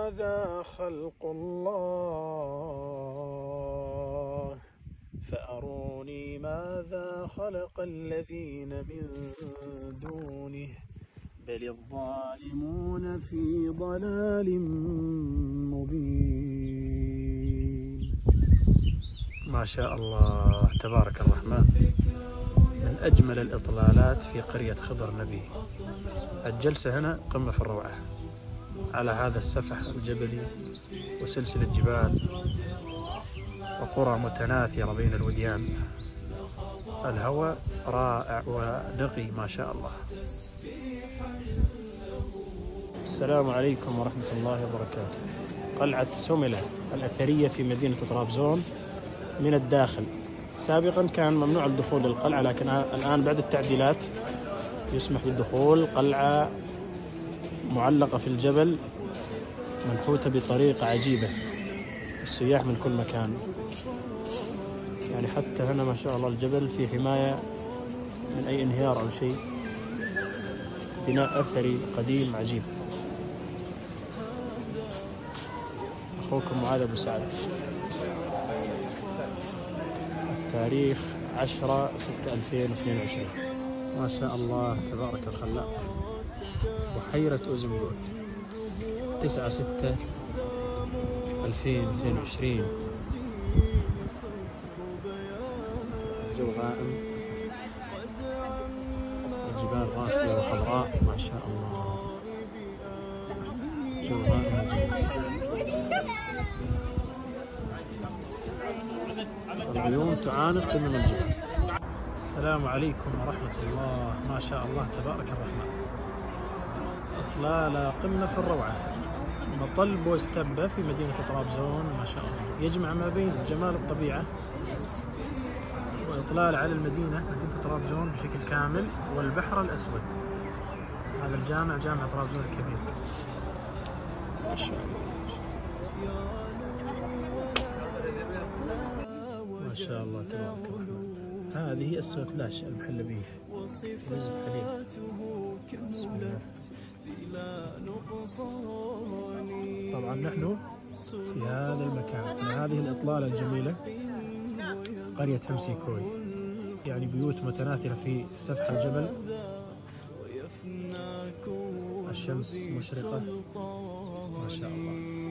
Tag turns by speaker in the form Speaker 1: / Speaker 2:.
Speaker 1: هذا خلق الله فأروني ماذا خلق الذين من دونه بل الظالمون في ضلال مبين. ما شاء الله تبارك الرحمن، من أجمل الإطلالات في قرية خضر نبي. الجلسة هنا قمة في الروعة على هذا السفح الجبلي وسلسلة جبال وقرى متناثرة بين الوديان. الهواء رائع ونقي ما شاء الله. السلام عليكم ورحمة الله وبركاته. قلعة سملة الأثرية في مدينة طرابزون من الداخل. سابقا كان ممنوع الدخول للقلعة، لكن الآن بعد التعديلات يسمح بالدخول. قلعة معلقة في الجبل، منحوتة بطريقة عجيبة، السياح من كل مكان. يعني حتى هنا ما شاء الله الجبل في حماية من أي انهيار أو شيء. بناء أثري قديم عجيب. أخوكم معاذ أبو سعد. التاريخ 10/6/2022. ما شاء الله تبارك الخلاق. بحيرة أوزنبول 9/6/2022. الجو غائم، الجبال راسية وخضراء ما شاء الله. جو غائم جدا. العيون تعانق من الجبل. السلام عليكم ورحمة الله. ما شاء الله تبارك الرحمن. إطلالة قمة في الروعة. مطل بوستبة في مدينة طرابزون ما شاء الله، يجمع ما بين جمال الطبيعة وإطلال على مدينة طرابزون بشكل كامل والبحر الأسود. هذا الجامع جامع طرابزون الكبير ما شاء الله. ما شاء الله تبارك الرحمن. هذه السوتلاش المحل به رزق حليب. بسم الله. طبعا نحن في هذا المكان، هذه الإطلالة الجميلة قرية همسيكوي، يعني بيوت متناثرة في سفح الجبل. الشمس مشرقة ما شاء الله.